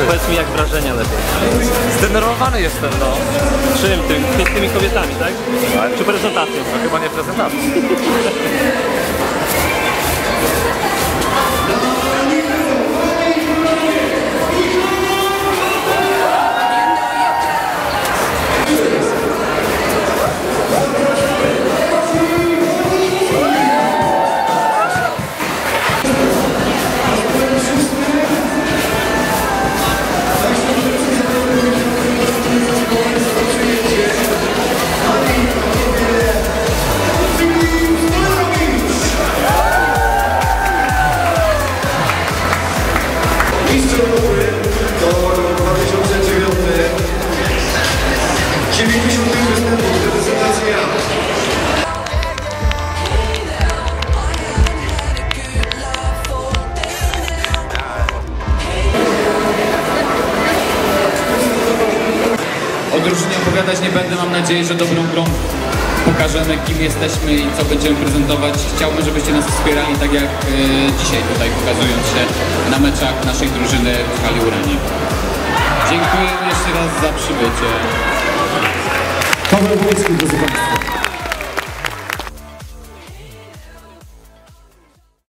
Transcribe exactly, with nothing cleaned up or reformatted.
Powiedz mi, jak wrażenia lepiej. Zdenerwowany jestem, no. Czym? Tym, tymi kobietami, tak? Czy prezentacją? To chyba nie prezentacja. O drużynie opowiadać nie będę, mam nadzieję, że dobrą grą pokażemy, kim jesteśmy i co będziemy prezentować. Chciałbym, żebyście nas wspierali, tak jak e, dzisiaj tutaj, pokazując się na meczach naszej drużyny w hali Urani. Dziękuję jeszcze raz za przybycie. Paweł Wojski, drodzy Państwo.